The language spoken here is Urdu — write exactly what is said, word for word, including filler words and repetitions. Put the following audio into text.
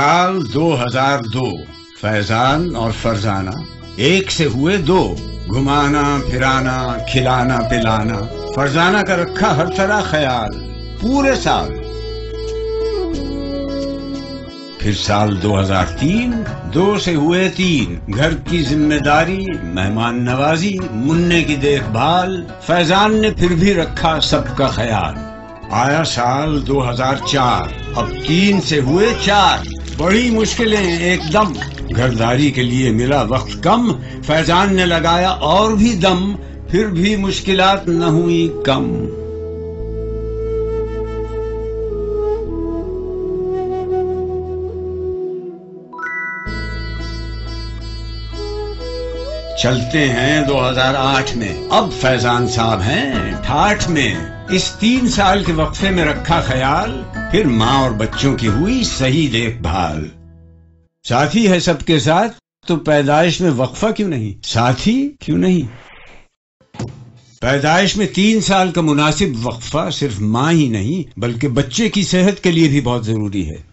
سال دو ہزار دو فیضان اور فرزانہ ایک سے ہوئے دو، گھمانا پھرانا کھلانا پلانا، فرزانہ کا رکھا ہر طرح خیال پورے سال۔ پھر سال دو ہزار تین دو سے ہوئے تین، گھر کی ذمہ داری مہمان نوازی منع کی دیکھ بھال، فیضان نے پھر بھی رکھا سب کا خیال۔ آیا سال دو ہزار چار، اب تین سے ہوئے چار، بڑی مشکلیں ایک دم، گھرداری کے لیے ملا وقت کم، فیضان نے لگایا اور بھی دم، پھر بھی مشکلات نہ ہوئی کم۔ چلتے ہیں دو ہزار آٹھ میں، اب فیضان صاحب ہیں ٹھاٹھ میں، اس تین سال کے وقفے میں رکھا خیال، پھر ماں اور بچوں کی ہوئی صحیح دیکھ بھال۔ ساتھی ہے سب کے ساتھ تو پیدائش میں وقفہ کیوں نہیں، ساتھی کیوں نہیں؟ پیدائش میں تین سال کا مناسب وقفہ صرف ماں ہی نہیں بلکہ بچے کی صحت کے لیے بھی بہت ضروری ہے۔